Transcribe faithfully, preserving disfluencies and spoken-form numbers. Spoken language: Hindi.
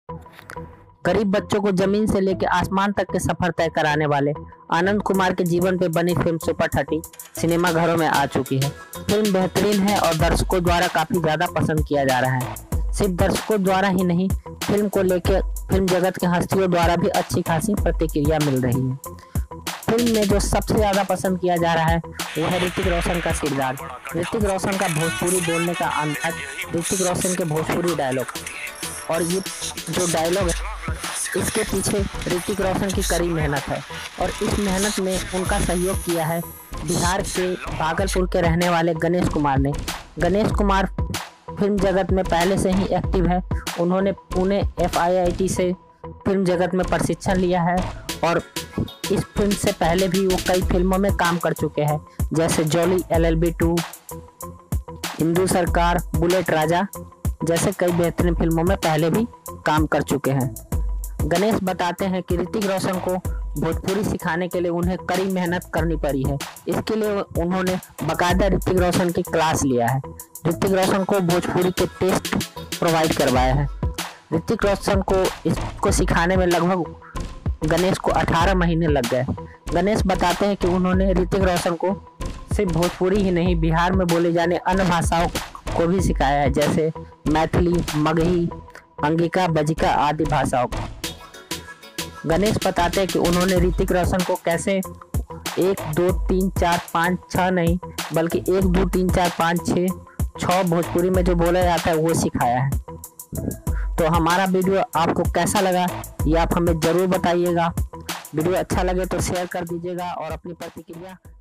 गरीब बच्चों को जमीन से लेकर आसमान तक के सफर तय कराने वाले आनंद कुमार के जीवन पर बनी फिल्म सुपर थर्टी सिनेमा घरों में आ चुकी है। फिल्म बेहतरीन है और दर्शकों द्वारा काफी ज्यादा पसंद किया जा रहा है। सिर्फ दर्शकों द्वारा ही नहीं, फिल्म को लेकर फिल्म जगत के हस्तियों द्वारा भी अच्छी खासी प्रतिक्रिया मिल रही है। फिल्म में जो सबसे ज्यादा पसंद किया जा रहा है वो है ऋतिक रोशन का किरदार। ऋतिक रोशन का भोजपुरी बोलने का अंदाज, ऋतिक रोशन के भोजपुरी डायलॉग, और ये जो डायलॉग है इसके पीछे ऋतिक रोशन की कड़ी मेहनत है। और इस मेहनत में उनका सहयोग किया है बिहार के भागलपुर के रहने वाले गणेश कुमार ने। गणेश कुमार फिल्म जगत में पहले से ही एक्टिव है। उन्होंने Pune F I I T से फिल्म जगत में प्रशिक्षण लिया है और इस फिल्म से पहले भी वो कई फिल्मों में काम कर चुके हैं, जैसे Jolly L L B two, Indu Sarkar, Bullet राजा जैसे कई बेहतरीन फिल्मों में पहले भी काम कर चुके हैं। गणेश बताते हैं कि ऋतिक रोशन को भोजपुरी सिखाने के लिए उन्हें कड़ी मेहनत करनी पड़ी है। इसके लिए उन्होंने बाकायदा ऋतिक रोशन की क्लास लिया है। ऋतिक रोशन को भोजपुरी के टेस्ट प्रोवाइड करवाया है। ऋतिक रोशन को इसको सिखाने में लगभग गणेश को अठारह महीने लग गए। गणेश बताते हैं कि उन्होंने ऋतिक रोशन को सिर्फ भोजपुरी ही नहीं, बिहार में बोले जाने अन्य भाषाओं को भी सिखाया है, जैसे मैथिली, मगही, अंगिका, बजिका आदि भाषाओं को। गणेश बताते हैं कि उन्होंने ऋतिक रोशन को कैसे एक दो तीन चार पाँच छः नहीं बल्कि एक दो तीन चार पाँच छः छः भोजपुरी में जो बोला जाता है वो सिखाया है। तो हमारा वीडियो आपको कैसा लगा ये आप हमें ज़रूर बताइएगा। वीडियो अच्छा लगे तो शेयर कर दीजिएगा और अपनी प्रतिक्रिया